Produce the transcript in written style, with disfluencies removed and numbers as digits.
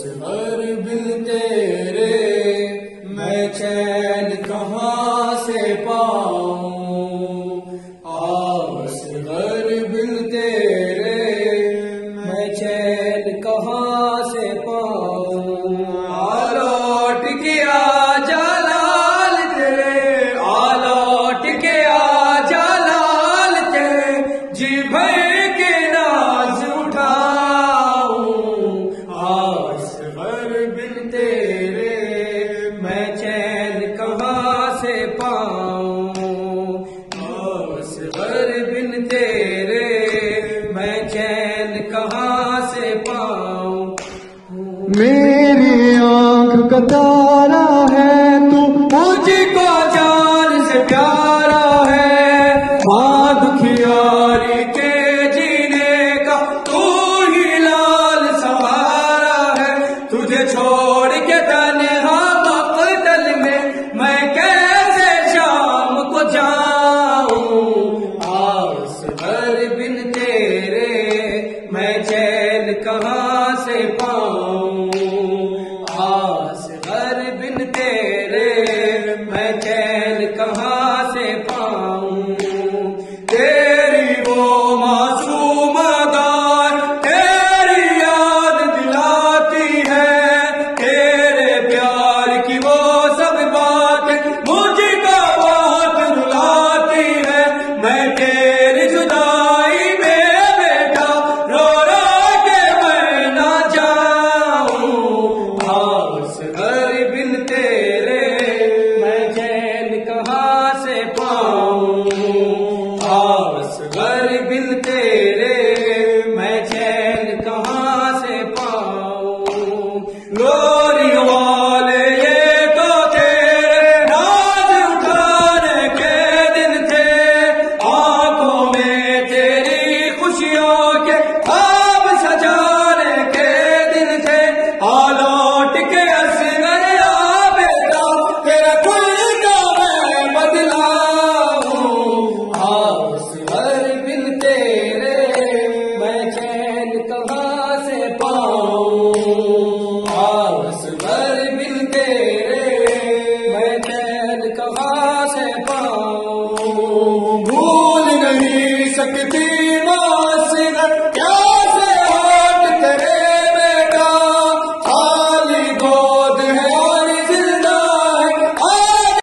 असगर बिन तेरे मैं चैन कहाँ से पाऊं, असगर बिन तेरे मैं चैन कहाँ से पाऊं। लौट के आजा लाल तेरे, लौट के आजा लाल तेरे, जी भर के नाज उठाऊं। असगर बिन तेरे मैं चैन कहाँ से पाऊं, असगर बिन तेरे मैं चैन कहाँ से पाऊं। मेरी आंख का तारा है तू, मुझको जान से प्यारा है, माँ दुखियारी के जीने का तू ही लाल सहारा है। तुझे छोड़ के तन्हा मक़तल में मैं कैसे शाम को जाऊं। असगर बिन तेरे मैं चैन कहाँ से पाऊं, असगर बिन तेरे मैं चैन कहाँ से पाऊं। तेरी वो मासूम अदाएं तेरी याद दिलाती है, तेरे प्यार की वो सब बातें मुझको बहुत रुलाती है। मैं तेरी जुदाई में बेटा रो रो के मैं ना जाऊं। असगर बिन तेरे मैं चैन कहाँ से पाऊं, असगर बिन तेरे मैं चैन कहाँ से पाऊं। लोरी वाले ये तो तेरे नाज उठाने के दिन थे, आंखों में तेरी खुशियों के ख्वाब सजाने के दिन थे। लौट के असगर आ बेटा तेरा कुल का मैं बदलाऊं। असगर